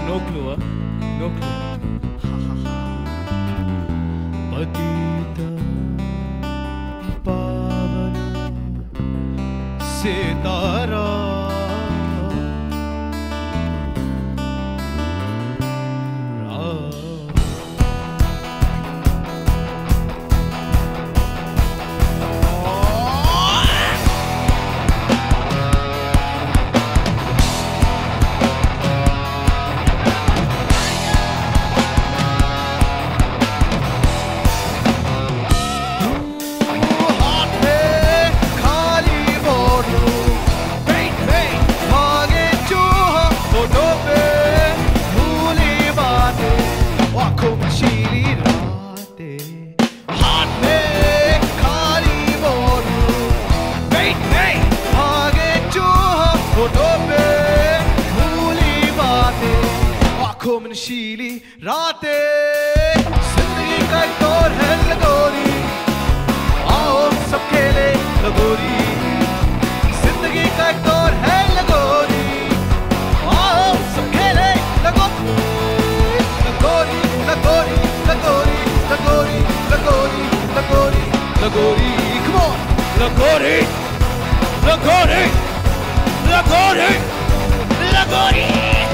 No clue, huh? No clue. Patita Pavana Sitara शीली रातें जिंदगी का एक दौर है लगोरी आओ सब खेले लगोरी जिंदगी का एक दौर है लगोरी आओ सब खेले लगोरी लगोरी लगोरी लगोरी लगोरी लगोरी लगोरी लगोरी come on लगोरी लगोरी लगोरी लगोरी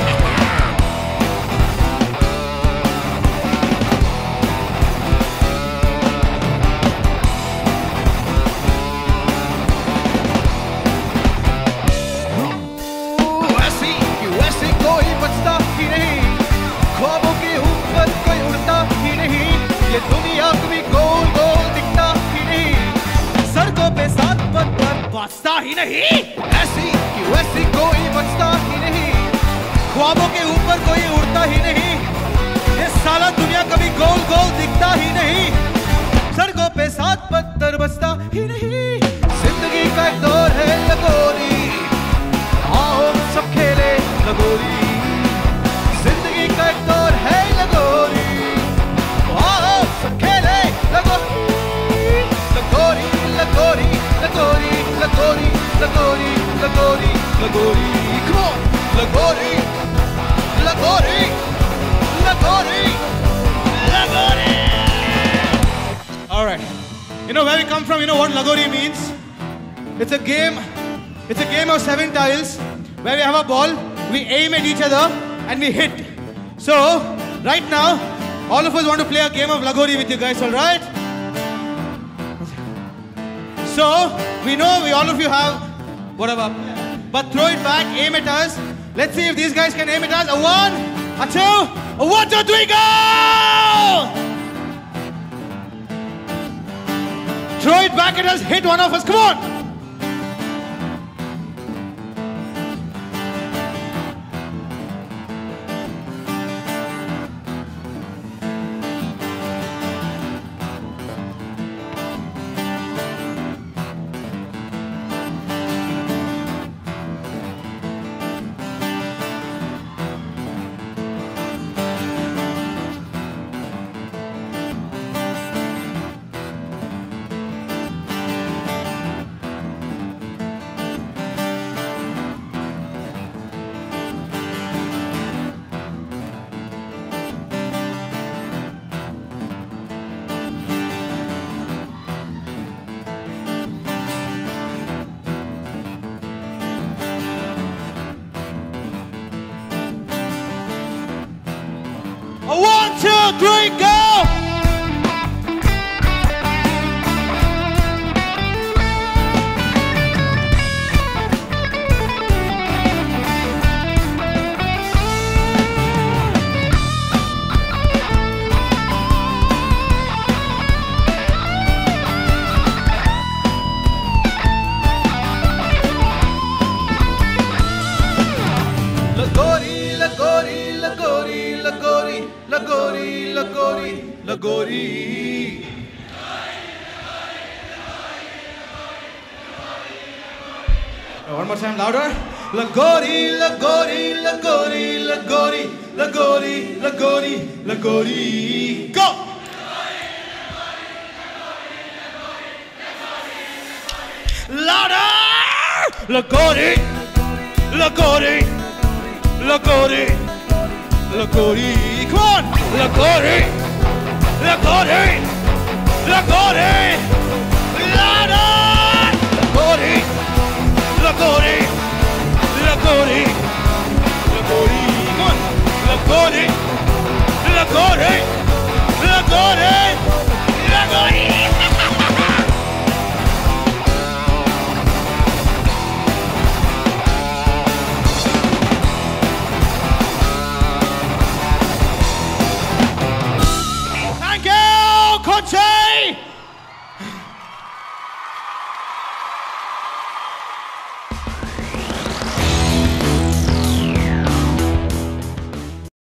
ख्वाबों के ऊपर कोई उड़ता ही नहीं ये दुनिया कभी गोल गोल दिखता ही नहीं सड़कों पे साथ पत्थर बचता ही नहीं ऐसी कि वैसी कोई बचता ही नहीं ख्वाबों के ऊपर कोई उड़ता ही नहीं ये साला दुनिया कभी गोल गोल दिखता ही नहीं सड़कों पे साथ पत्थर बचता ही नहीं जिंदगी का एक दौर है लगोरी आओ सब खेले लगोरी जिंदगी का एक दौर है लगोरी आओ सब खेले लगोरी लगोरी लगोरी लगोरी लगोरी लगोरी लगोरी लगोरी come on लगोरी लगोरी लगोरी लगोरी all right you know where we come from you know what Lagori means it's a game of 7 tiles where we have a ball we aim at each other and we hit. So, right now, all of us want to play a game of Lagori with you guys, all right? So, we know all of you have whatever, but throw it back, aim at us. Let's see if these guys can aim at us. A 1, a 2, a 1, 2, 3, go! Throw it back at us, hit one of us, come on! Lagori. One more time, louder. Lagori, Lagori, Lagori, Lagori, Lagori, Lagori, Lagori. Go! Louder! Lagori, Lagori, Lagori, Lagori, come on! Lagori! Lagori! Lagori! Lagori! Lagori! Lagori!